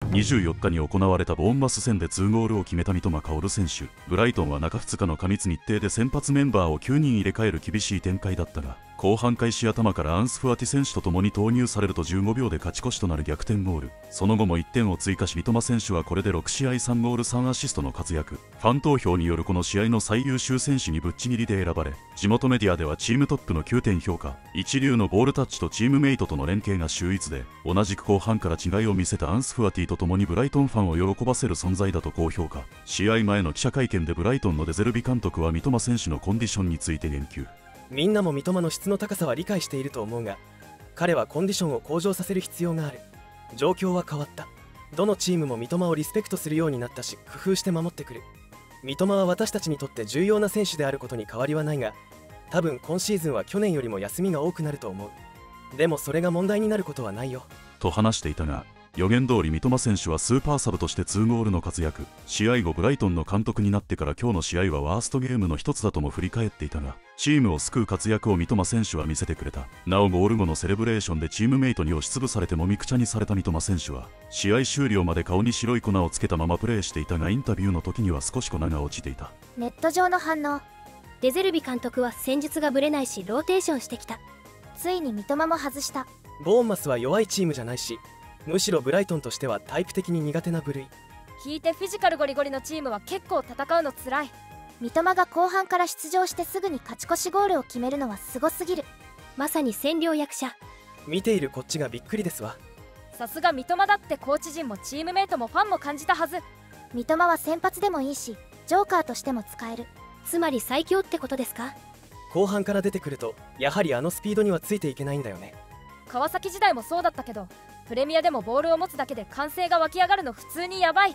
24日に行われたボーンマス戦で2ゴールを決めた三笘薫選手。ブライトンは中2日の過密日程で先発メンバーを9人入れ替える厳しい展開だったが、後半開始頭からアンス・ファティ選手と共に投入されると15秒で勝ち越しとなる逆転ゴール。その後も1点を追加し、三笘選手はこれで6試合3ゴール3アシストの活躍。ファン投票によるこの試合の最優秀選手にぶっちぎりで選ばれ、地元メディアではチームトップの9点評価。一流のボールタッチとチームメイトとの連携が秀逸で、同じく後半から違いを見せたアンス・ファティと共にブライトンファンを喜ばせる存在だと高評価。試合前の記者会見でブライトンのデゼルビ監督は三笘選手のコンディションについて言及。 みんなも三笘の質の高さは理解していると思うが、彼はコンディションを向上させる必要がある。状況は変わった。どのチームも三笘をリスペクトするようになったし、工夫して守ってくる。三笘は私たちにとって重要な選手であることに変わりはないが、多分今シーズンは去年よりも休みが多くなると思う。でもそれが問題になることはないよと話していたが、予言通り三笘選手はスーパーサブとして2ゴールの活躍。試合後ブライトンの監督になってから今日の試合はワーストゲームの一つだとも振り返っていたが、チームを救う活躍を三笘選手は見せてくれた。なおゴール後のセレブレーションでチームメイトに押しつぶされてもみくちゃにされた三笘選手は試合終了まで顔に白い粉をつけたままプレーしていたが、インタビューの時には少し粉が落ちていた。 ネット上の反応。デゼルビ監督は戦術がぶれないしローテーションしてきた。ついに三笘も外した。 ボーンマスは弱いチームじゃないし、むしろブライトンとしてはタイプ的に苦手な部類。 聞いてフィジカルゴリゴリのチームは結構戦うのつらい。 三笘が後半から出場してすぐに勝ち越しゴールを決めるのはすごすぎる。まさに占領役者。 見ているこっちがびっくりですわ。 さすが三笘だって、コーチ陣もチームメイトもファンも感じたはず。 三笘は先発でもいいし、ジョーカーとしても使える。つまり最強ってことですか？ 後半から出てくるとやはりあのスピードにはついていけないんだよね。 川崎時代もそうだったけど、プレミアでもボールを持つだけで歓声が湧き上がるの普通にやばい。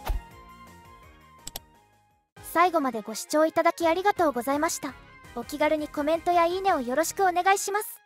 最後までご視聴いただきありがとうございました。お気軽にコメントやいいねをよろしくお願いします。